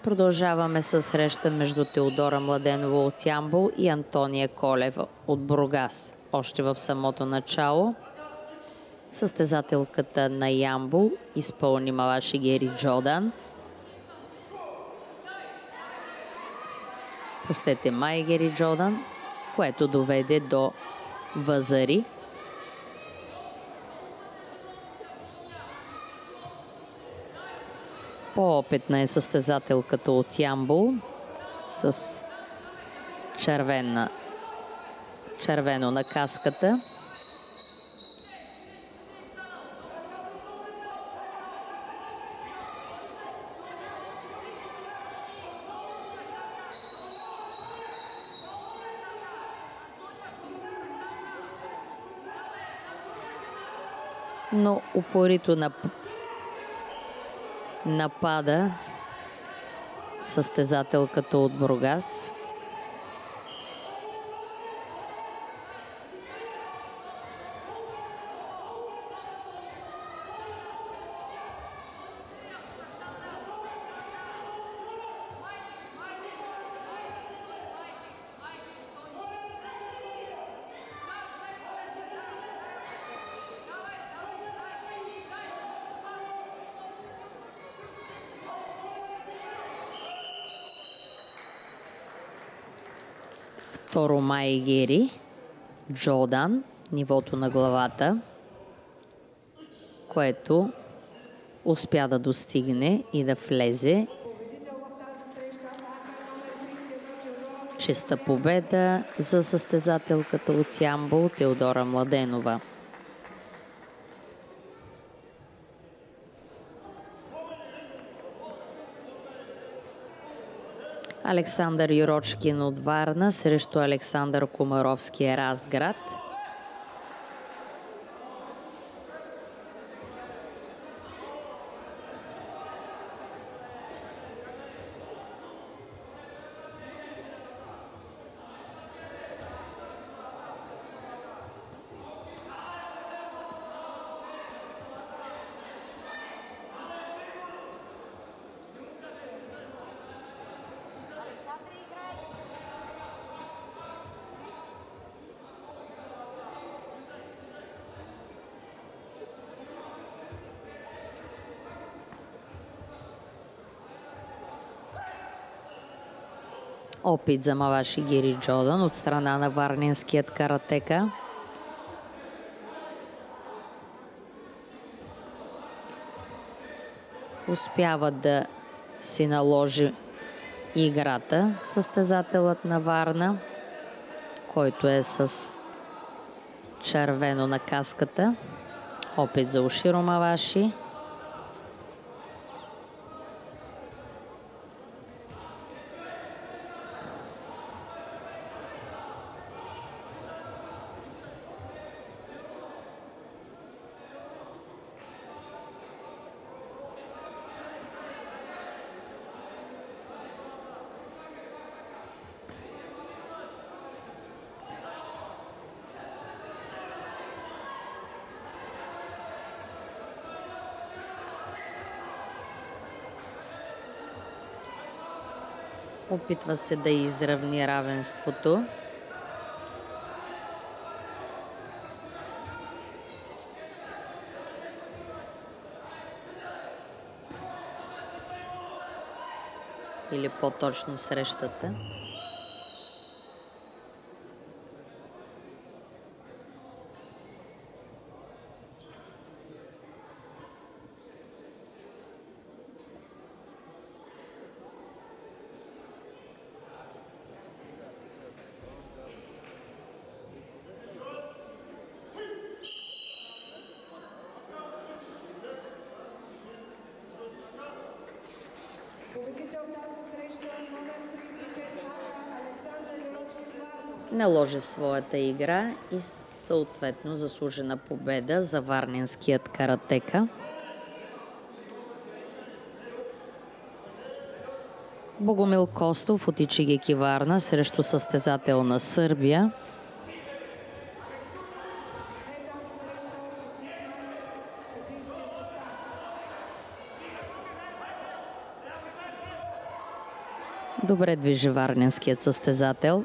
Продължаваме със среща между Теодора Младенова от Ямбол и Антония Колева от Бургас. Още в самото начало състезателката на Ямбол изпълни Маваши Гери Джордан. Май Гери Джордан, което доведе до възари. По-опитна е състезателката от Ямбол с червено на каската. Но упорито напада състезателката от Бургас. Второ Май Гери Джордан, нивото на главата, което успя да достигне и да влезе. Чиста победа за състезателката от Ямбол Теодора Младенова. Александър Юрочкин от Варна срещу Александър Комаровски Разград. Опит за Маваши Гери Джордан от страна на варненският каратека. Успява да си наложи играта състезателът на Варна, който е с червено на каската. Опит за Оширо Маваши. Опитва се да изравни равенството. Или по-точно срещата. Наложи своята игра и съответно заслужена победа за варненският каратека. Богомил Костов от Ичигеки Варна срещу състезател на Сърбия. Добре движи варненският състезател.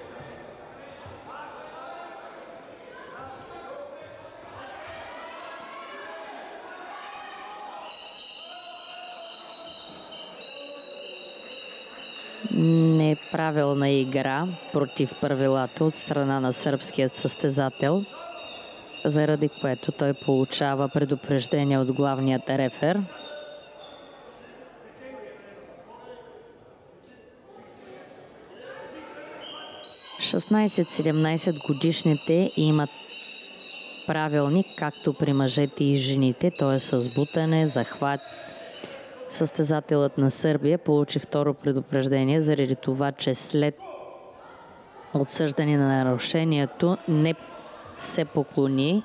Неправилна игра против правилата от страна на сръбският състезател, заради което той получава предупреждение от главният рефер. – 16-17 годишните имат правилник, както при мъжете и жените, т.е. с бутане, захват. Състезателът на Сърбия получи второ предупреждение заради това, че след отсъждане на нарушението не се поклони.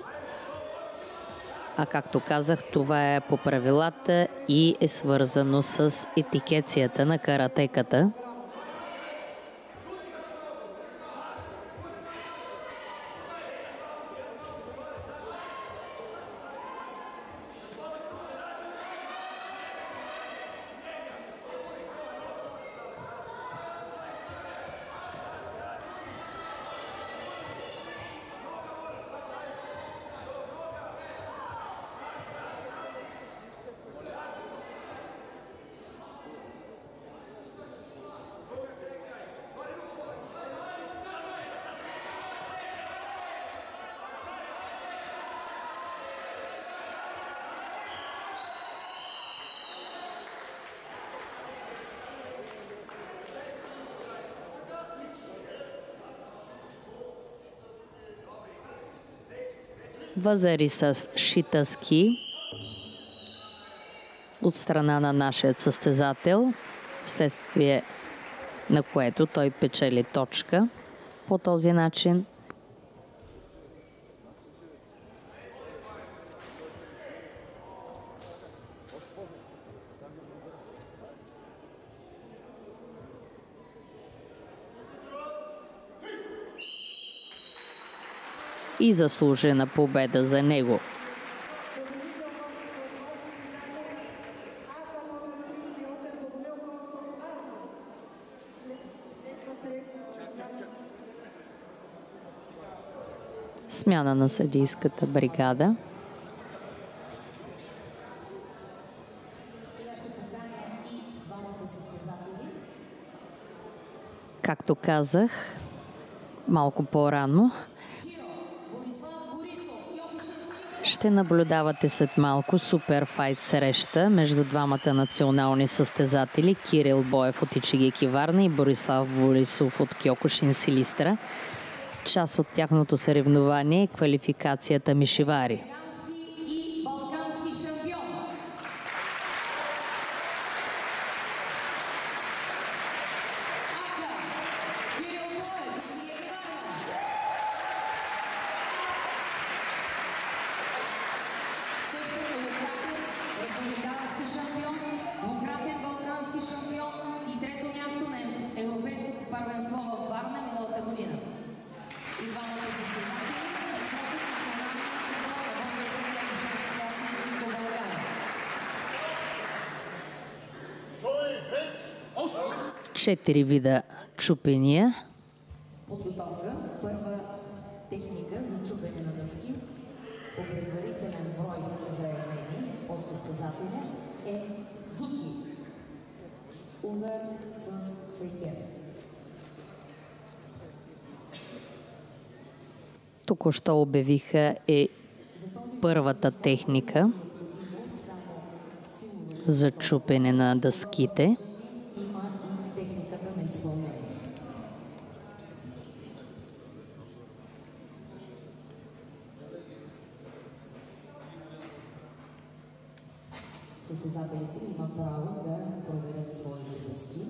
А както казах, това е по правилата и е свързано с етикецията на каратеката. Възари с Шитаски от страна на нашия състезател, вследствие на което той печели точка по този начин. И заслужена победа за него. Смяна на съдийската бригада. Както казах малко по-рано, ще наблюдавате след малко супер файт среща между двамата национални състезатели Кирил Боев от Ичигеки Варна и Борислав Борисов от Киокушин Силистра. Част от тяхното съревнование е квалификацията Мишивари. Четири вида чупения. Подготовка. Първа техника за чупене на дъски по предварителен брой заявени от състезателя е дзуки. Удар с сейкен. Току-що обявиха първата техника за чупене на дъските. Състезателите имат право да проверят своите дъски.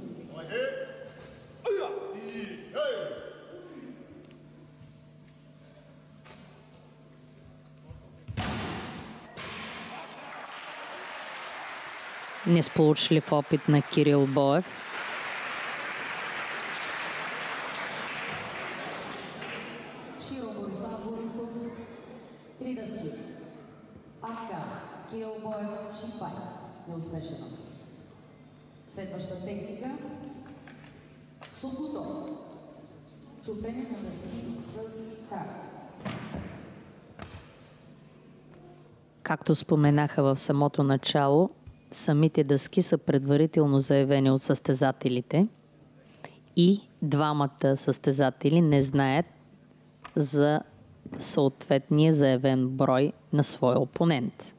Несполучлив опит на Кирил Боев. Широ Борислав Борисов. 3 дъски. Ака. Кирил Боев. Шипай. Неуспешено. Следваща техника. Сокуто. Чупене на дъски с крак. Както споменаха в самото начало, самите дъски са предварително заявени от състезателите и двамата състезатели не знаят за съответния заявен брой на своя опонент.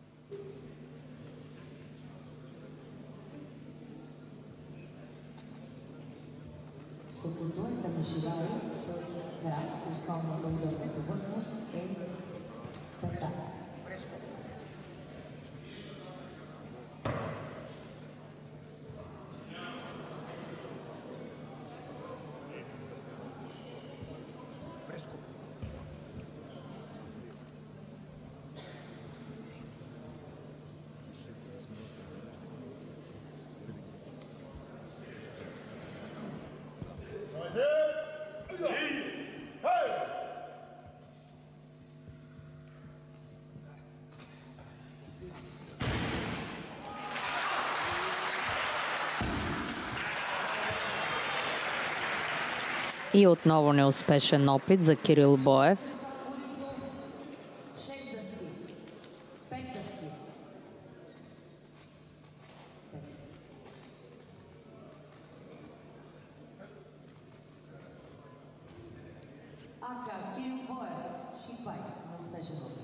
Сокуто е тамишивари с крак. Основната ударна повърхност е пета. И отново неуспешен опит за Кирил Боев. Ака, Кирил Боев, шипай, неуспешен опит.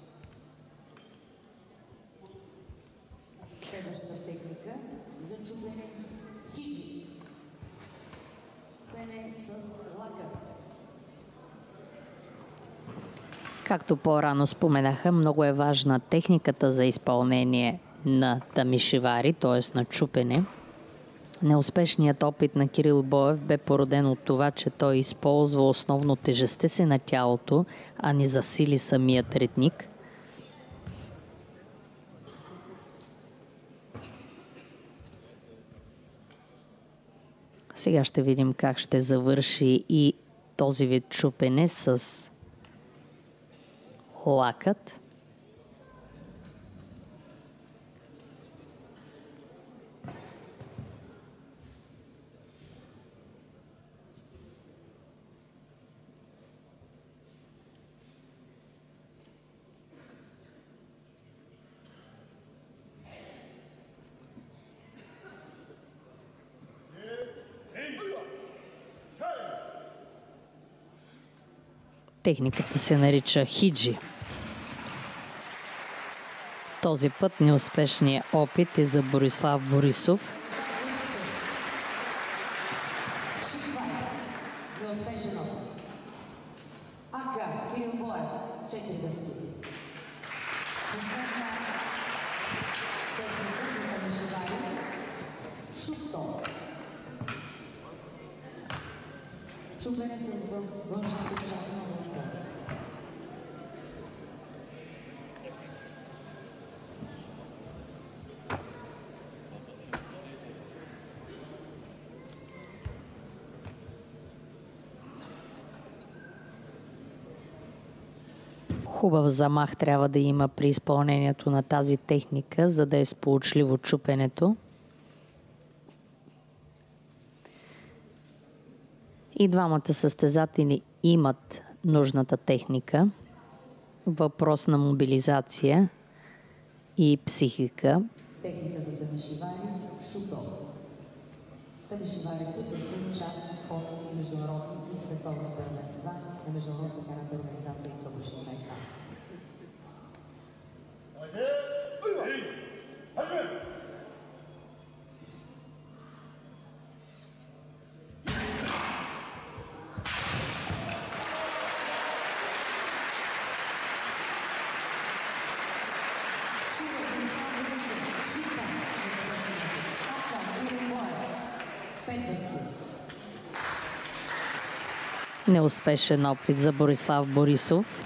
Следващата техника за чупене хиджи. Чупене с лака. Както по-рано споменаха, много е важна техниката за изпълнение на тамишивари, т.е. на чупене. Неуспешният опит на Кирил Боев бе породен от това, че той използва основно тежестта си на тялото, а не засили самият ритник. Сега ще видим как ще завърши и този вид чупене с лакът. Техниката се нарича хиджи. Този път неуспешният опит е за Борислав Борисов. Неуспешен опит. Ака, Кирил Боев, 4 дъски. Последна техника за тамишивари. Шуто. Чупене с външната част на лъка. Хубав замах трябва да има при изпълнението на тази техника, за да е сполучливо чупенето. И двамата състезатели имат нужната техника. Въпрос на мобилизация и психика. Техника за тамишивари, шуто. Тамишиварито също е част от международни и световни първенства на Международната карате организация и Кабушин Майка. Неуспешен опит за Борислав Борисов.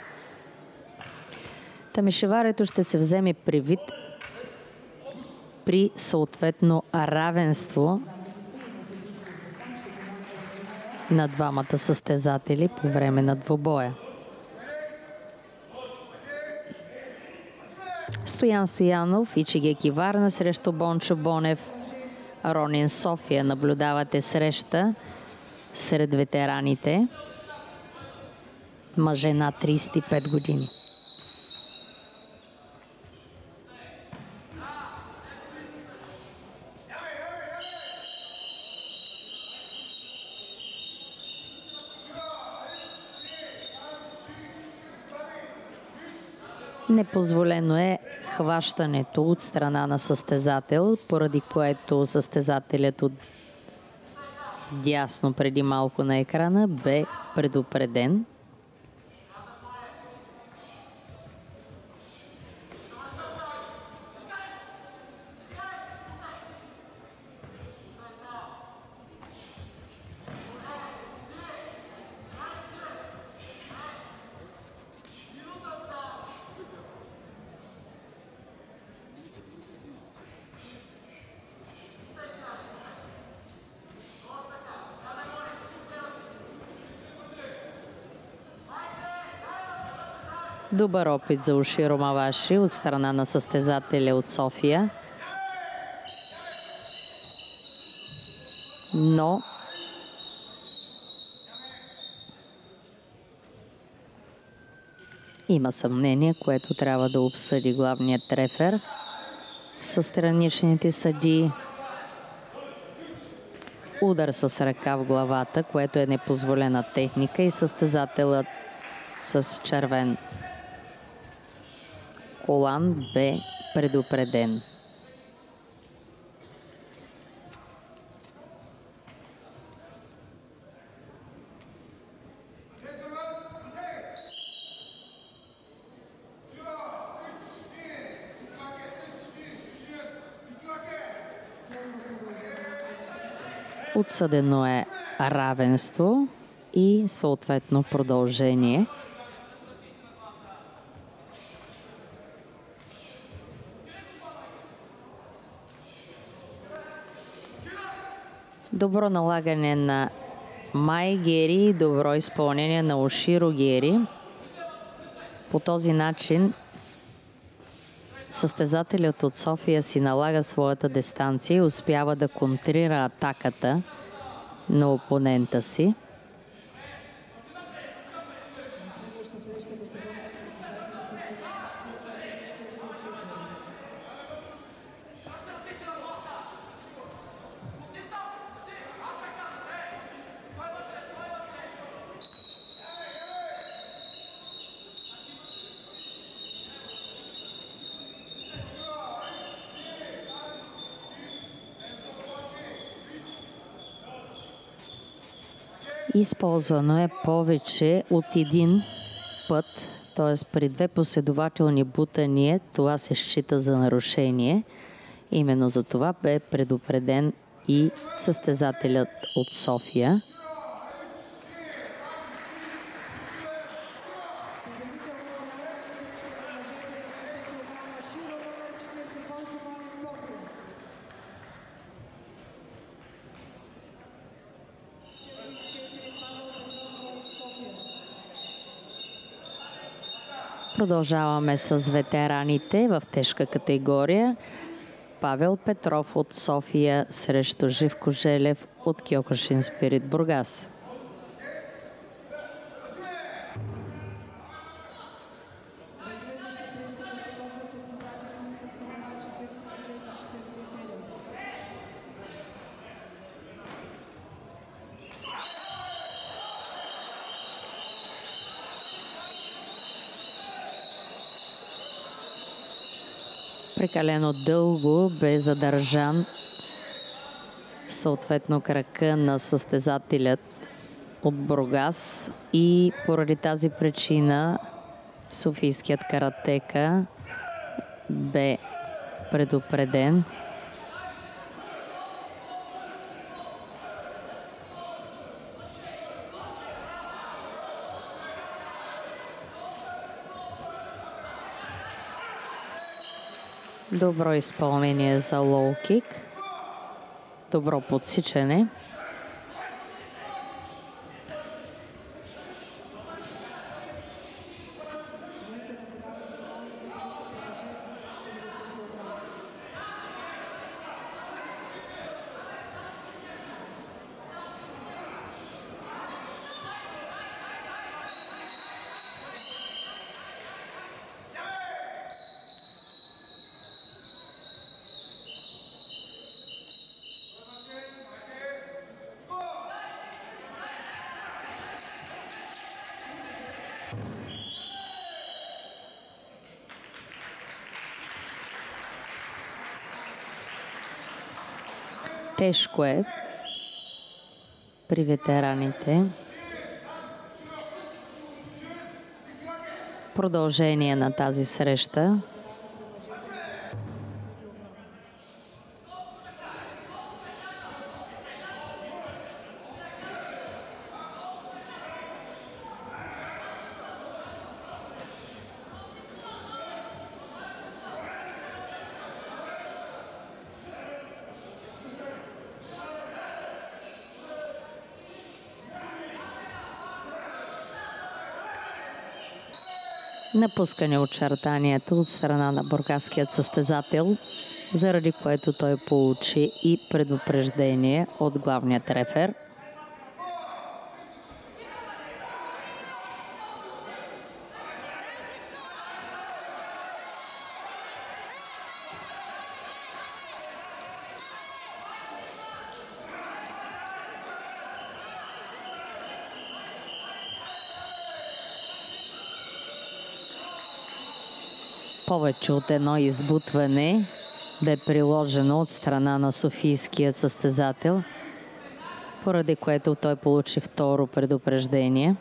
Тамишеварето ще се вземе предвид при съответно равенство на двамата състезатели по време на двубоя. Стоян Стоянов и Чигеки Варна срещу Бончо Бонев. Ронин София наблюдавате среща сред ветераните, мъже над 35 години. Непозволено е хващането от страна на състезател, поради което състезателят от дясно преди малко на екрана бе предупреден. Добър опит за Оширо Маваши от страна на състезателя от София. Но има съмнение, което трябва да обсъди главният рефер със страничните съдии. Удар с ръка в главата, което е непозволена техника, и състезателът с червен колан бе предупреден. Отсъдено е равенство и съответно продължение. Добро налагане на Май Гери и добро изпълнение на Оширо Гери. По този начин състезателят от София си налага своята дистанция и успява да контрира атаката на опонента си. Използвано е повече от един път, т.е. при две последователни бутания, това се счита за нарушение. Именно за това бе предупреден и състезателят от София. Продължаваме с ветераните в тежка категория. Павел Петров от София срещу Живко Желев от Киокушин Спирит Бургас. Прекалено дълго бе задържан съответно крака на състезателят от Бургас и поради тази причина софийският каратека бе предупреден. Добро изпълнение за лоу кик. Добро подсичане. Тежко е при ветераните. Продължение на тази среща. Напускане очертанията от страна на бургаският състезател, заради което той получи и предупреждение от главният рефер. Повече от едно избутване бе приложено от страна на софийският състезател, поради което той получи второ предупреждение.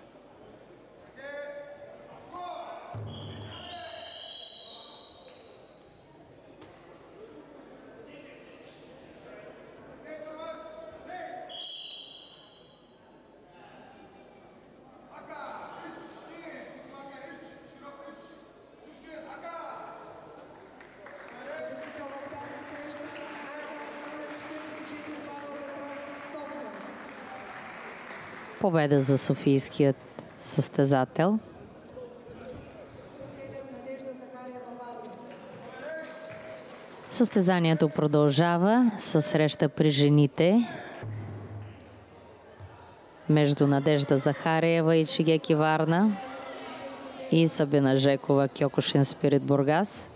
Победа за софийският състезател. Състезанието продължава със среща при жените между Надежда Захариева и Чигеки Варна и Сабина Жекова, Кьокушин Спирит Бургас.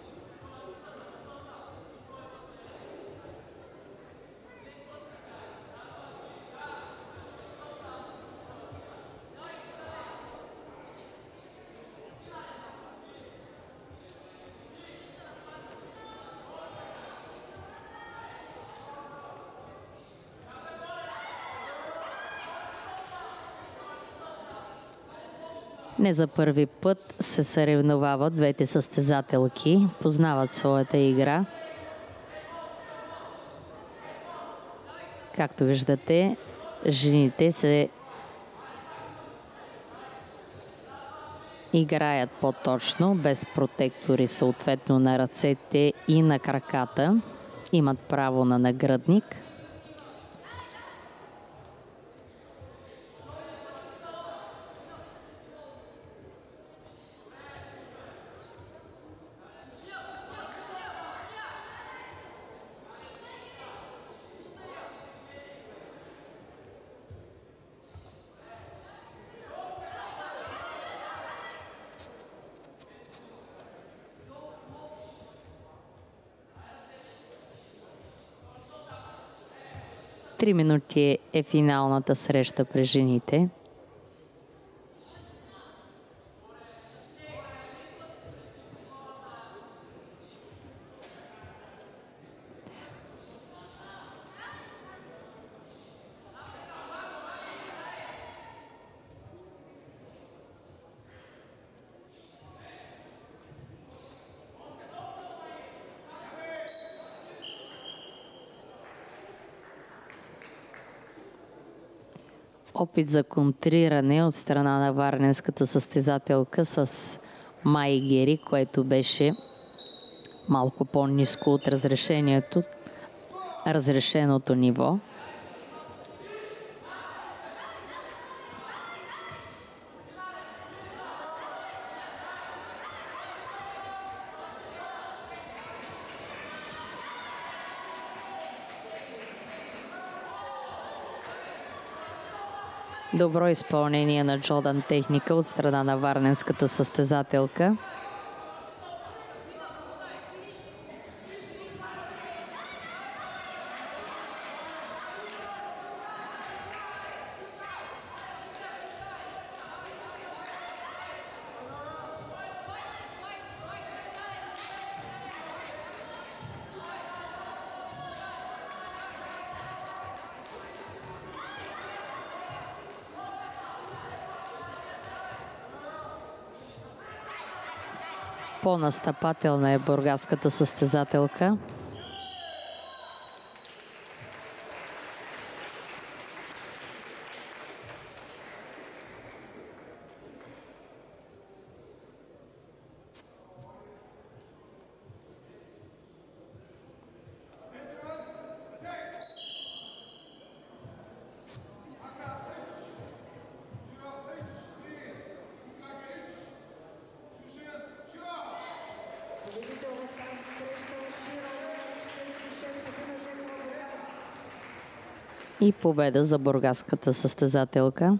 Не за първи път се съревновават двете състезателки, познават своята игра. Както виждате, жените се играят по-точно, без протектори, съответно на ръцете и на краката. Имат право на нагръдник. Три минути е финалната среща при жените. Опит за контриране от страна на варненската състезателка с Май Гери, което беше малко по-ниско от разрешеното ниво. Добро изпълнение на Джодан техника от страна на варненската състезателка. По-настъпателна е бургаската състезателка. И победа за бургаската състезателка.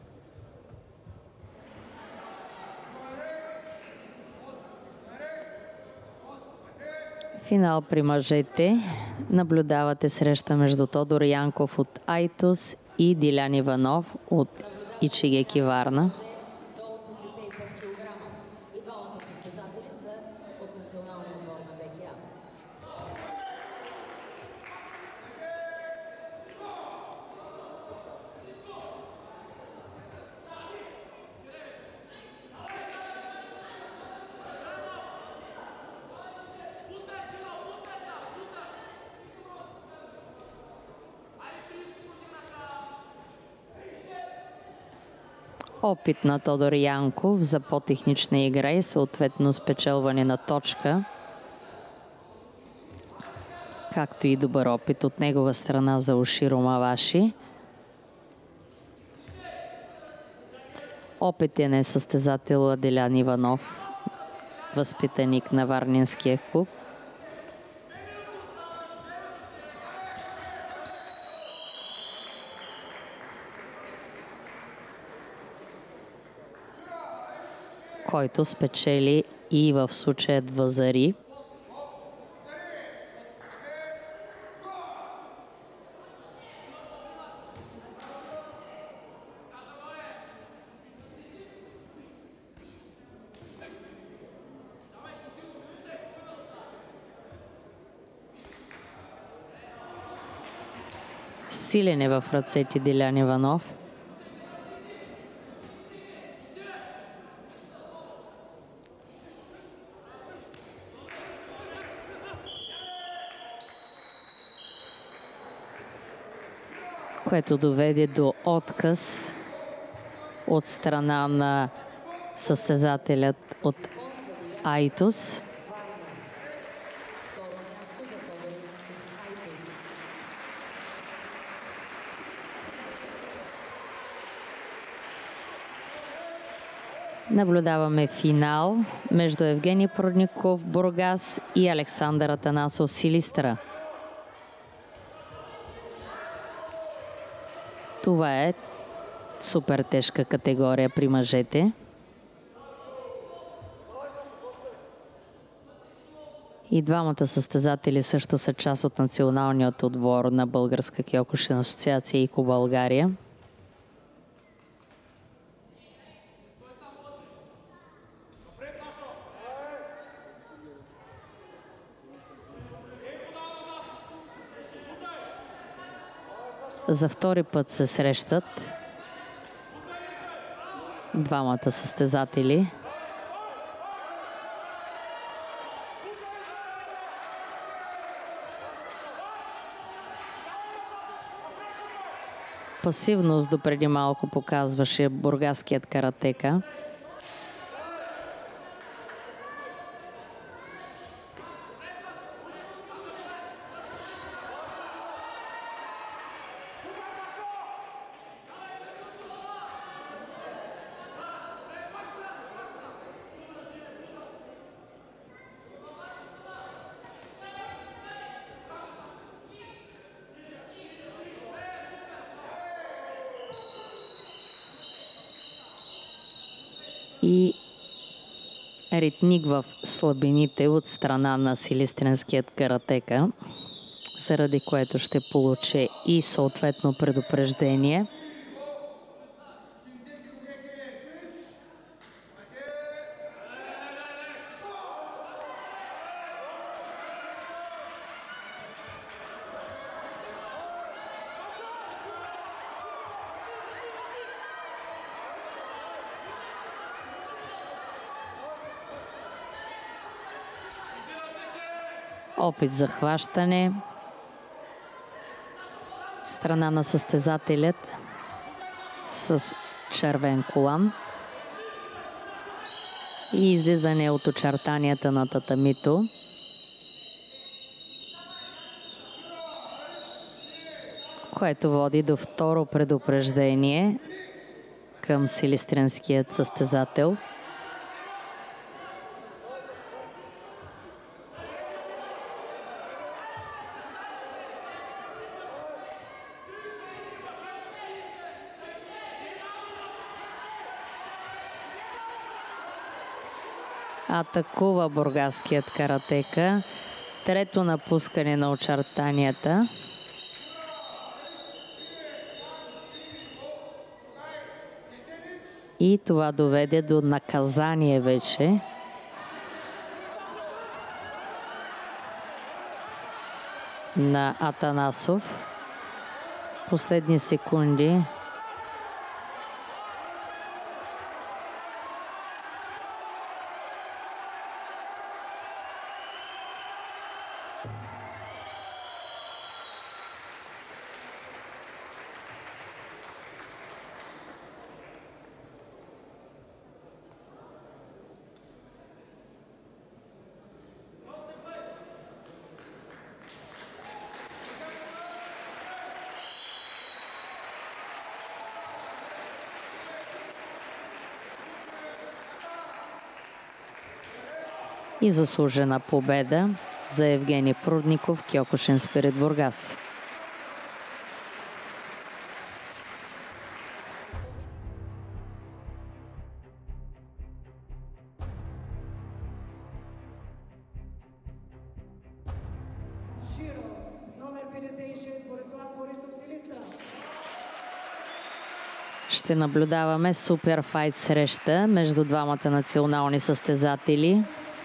Финал при мъжете. Наблюдавате среща между Тодор Янков от Айтос и Дилян Иванов от Ичигеки Варна. До 85 кг. И двамата състезатели са от националния отбор на БКА. Опит на Тодор Янков за по-технична игра и съответно спечелване на точка. Както и добър опит от негова страна за Оширо Маваши. Опитен е състезател Дилян Иванов, възпитаник на Варненския клуб. Който спечели и в случая Вазари. Силен е в ръцете Дилян Иванов. Което доведе до отказ от страна на състезателят от Айтос. Наблюдаваме финал между Евгений Продников, Бургас и Александър Атанасов, Силистра. Това е супер тежка категория при мъжете. И двамата състезатели също са част от националният отбор на Българска киокушин асоциация ИКО България. За втори път се срещат двамата състезатели. Пасивност допреди малко показваше бургаският каратека. И ритник в слабините от страна на силистренският каратека, заради което ще получи и съответно предупреждение. Опит за хващане. Страна на състезателят с червен колан. И излизане от очертанията на татамито. Което води до второ предупреждение към силистренският състезател. Атакува бургаският каратека. Трето напускане на очертанията. И това доведе до наказание вече. На Атанасов. Последни секунди. И заслужена победа за Евгений Прудников, Киокушин Спирит Бургас. Номер 56 Борислав Борисов, Силистра. Ще наблюдаваме супер файт среща между двамата национални състезатели.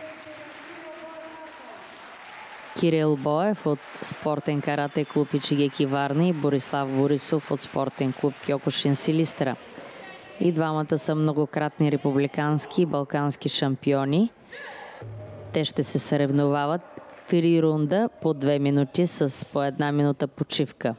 Кирил Боев от спортен карате клуб Ичигеки Варна и Борислав Борисов от спортен клуб Киокушин Силистра. И двамата са многократни републикански и балкански шампиони. Те ще се съревновават 3 рунда по 2 минути с по 1 минута почивка.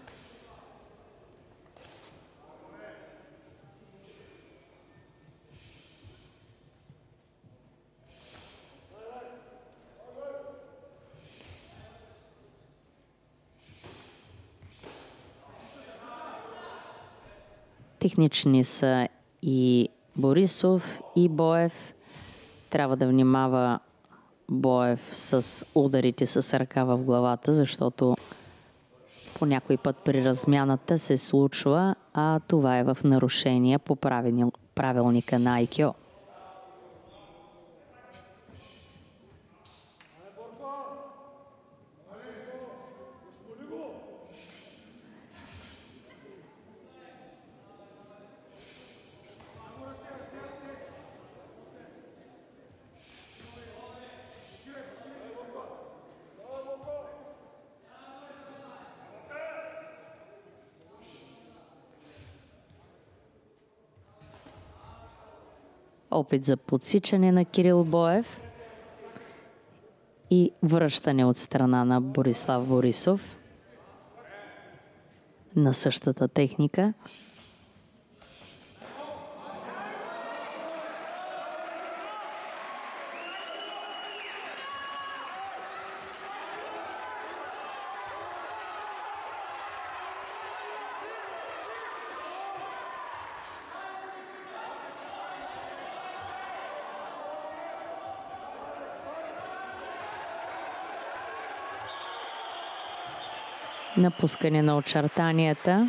Технични са и Борисов, и Боев. Трябва да внимава Боев с ударите с ръка в главата, защото по някой път при размяната се случва, а това е в нарушение по правилника на Айкио. Опит за подсичане на Кирил Боев и връщане от страна на Борислав Борисов на същата техника. Напускане на очертанията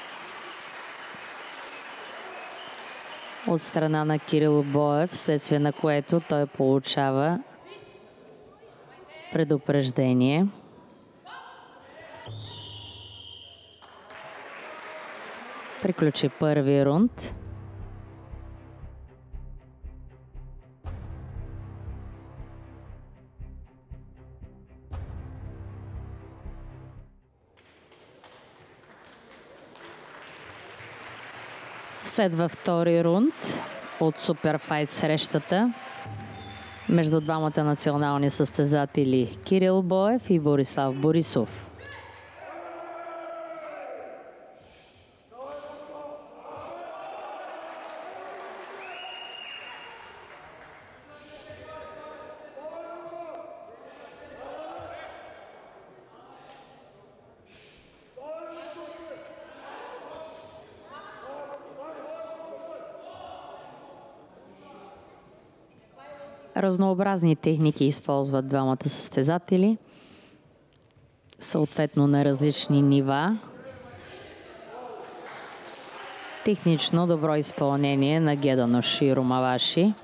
от страна на Кирил Боев, вследствие на което той получава предупреждение. Приключи първи рунд. Следва втори рунд от суперфайт срещата. между двамата национални състезатели Кирил Боев и Борислав Борисов. Разнообразни техники използват двамата състезатели, съответно на различни нива. Технично добро изпълнение на Геданоши и Румаваши.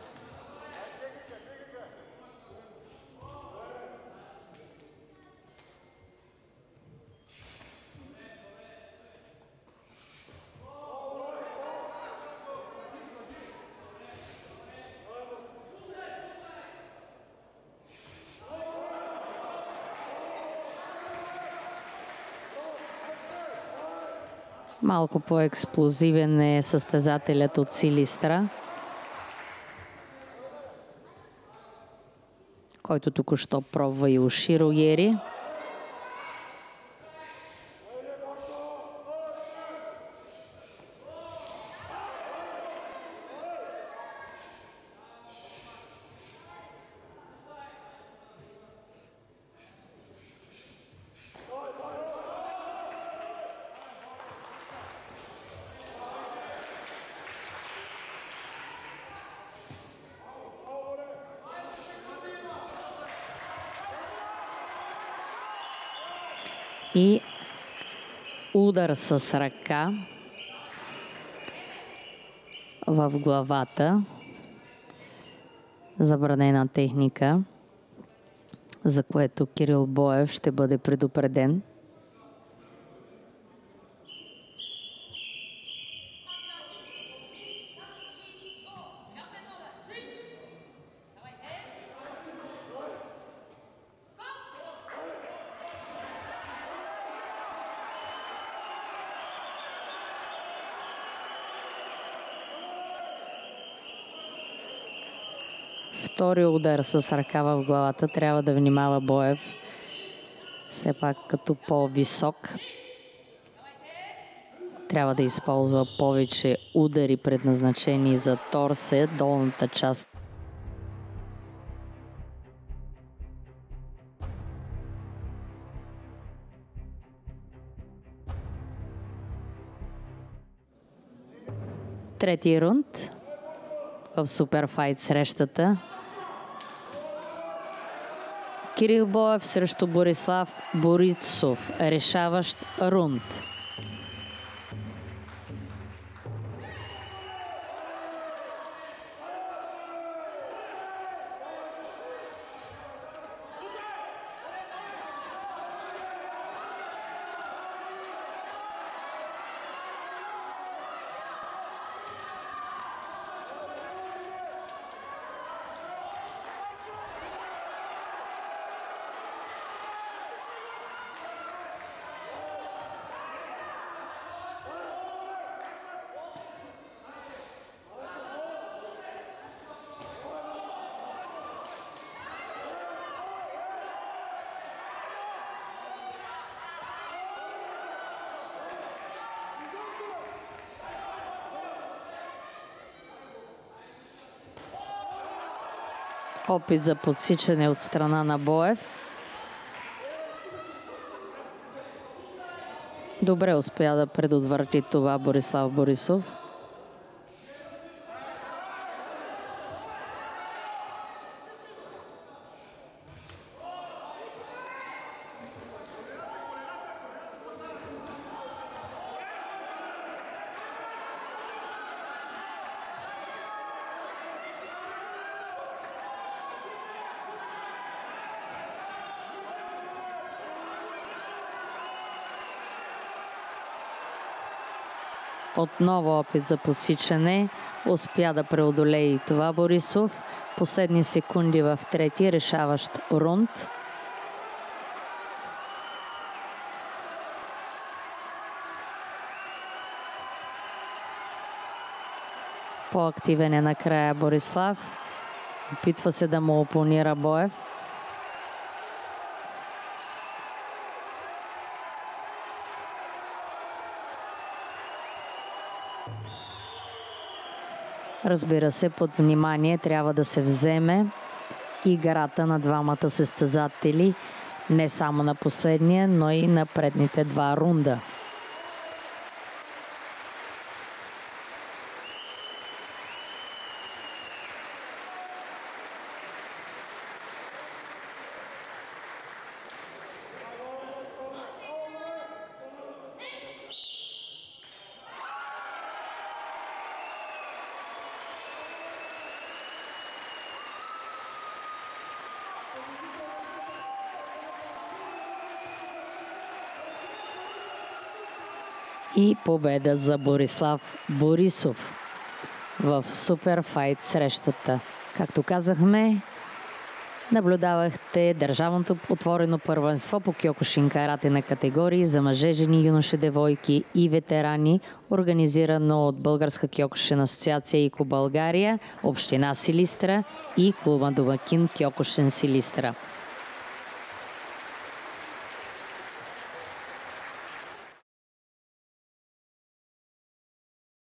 Малко по-експлозивен е състезателят от Силистра, който току-що пробва и Уширо Гери. И удар с ръка в главата. Забранена техника, за което Кирил Боев ще бъде предупреден. Втори удар с ръка в главата. Трябва да внимава Боев. Все пак като по-висок. Трябва да използва повече удари, предназначени за торсе, долната част. Трети рунд в суперфайт срещата. Кирил Боев срещу Борислав Борисов. Решаващ рунд. Опит за подсичане от страна на Боев. Добре успя да предотврати това Борислав Борисов. Отново опит за подсичане. Успя да преодолее и това Борисов. Последни секунди в трети решаващ рунд. По-активен е накрая Борислав. Опитва се да му опонира Боев. Разбира се, под внимание трябва да се вземе играта на двамата състезатели, не само на последния, но и на предните два рунда. И победа за Борислав Борисов в суперфайт срещата. Както казахме, наблюдавахте държавното отворено първенство по Киокушин карате на категории за мъже, жени, юноши, девойки и ветерани, организирано от Българска Киокушин асоциация ИКО България, Община Силистра и клуба домакин Киокушин Силистра.